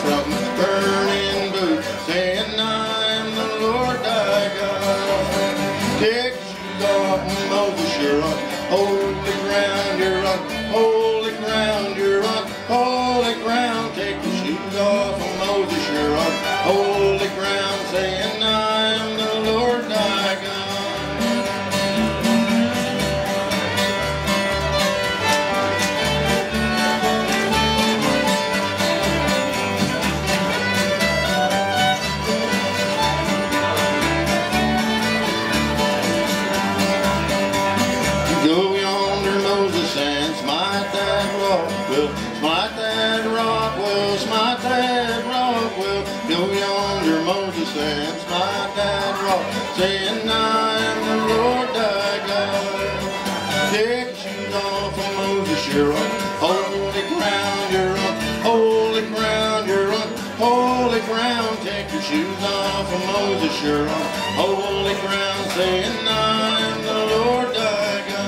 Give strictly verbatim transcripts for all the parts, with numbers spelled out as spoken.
from burning bush, saying, I am the Lord thy God. Take your shoes off, Moses, you're on holy ground, you're on holy ground, you're on holy ground. Take your shoes off, Moses, you're on holy ground, saying, I am the Lord thy God. Go yonder, Moses, and smite that rock, well, smite that rock, well, smite that rock, well. Go yonder, Moses, and smite that rock, saying, I am the Lord thy God. Take your shoes off, Moses, you're on holy ground, you're on holy ground, you're on holy ground. Take your shoes off, Moses, you're on holy ground, saying, I am the Lord thy God.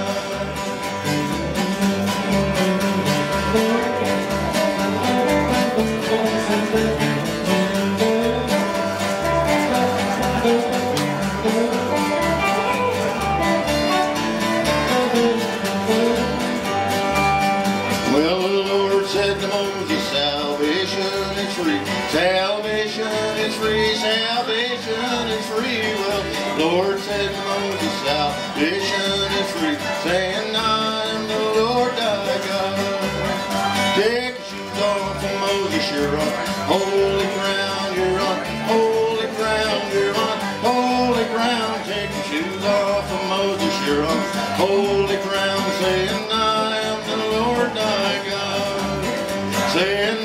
Well, the Lord said to Moses, salvation is free, salvation is free, salvation is free. Well, the Lord said to Moses, salvation is free, saying, I am the Lord thy God. Take your shoes off, Moses, you're on holy ground, you're on holy ground, you're on holy ground. Take your shoes off, Moses, you're on holy ground, saying, I am the Lord thy God. Saying,